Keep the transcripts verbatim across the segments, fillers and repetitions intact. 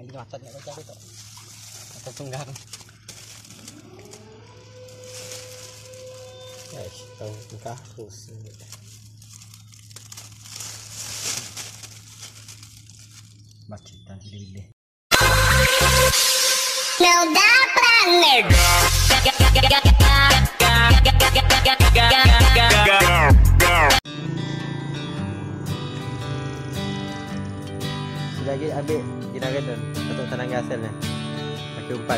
Yang dimakan nggak baca itu. Atau tunggang. Guys, tahu tungkah terus. Macitan gede-gede. Melda Planet. Sudah lagi ambil kinaran tu untuk tenaga asalnya. Pakai umpan.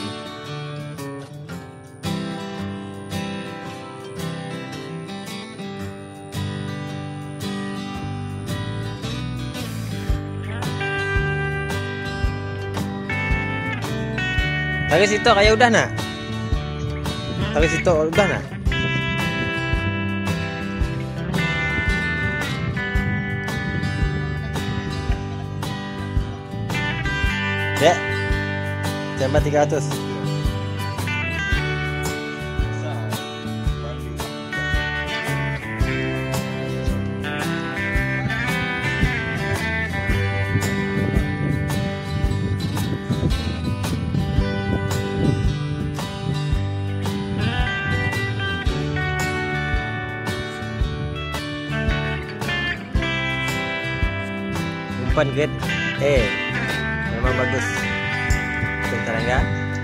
Tarik situ kayak udah nak. Tarik situ udah nak. Ya. Jambah tiga ratus. Umpan grade E memang bagus untuk serangga.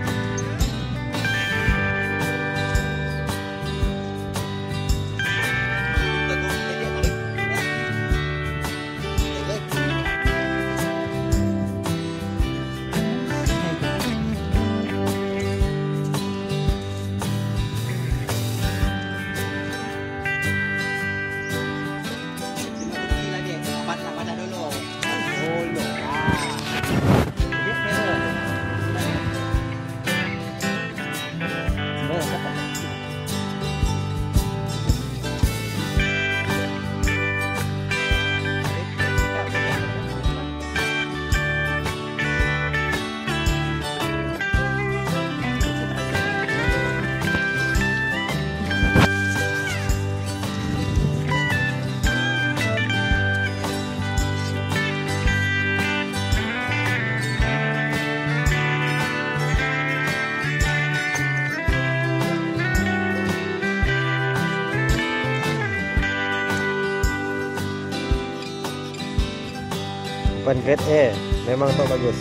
Umpan grade E memang tak bagus.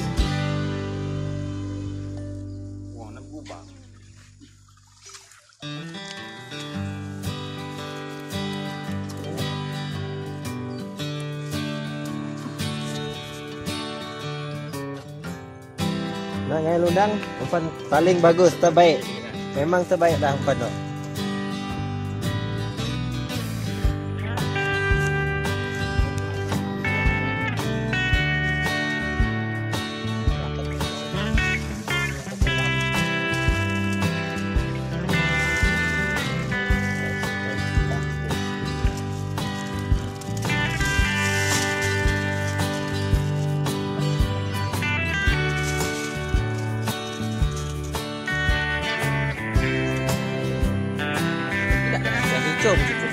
Warna berubah. Nak ngai lundang, umpan paling bagus, terbaik. Memang terbaik dah umpan tu. Jom cukup.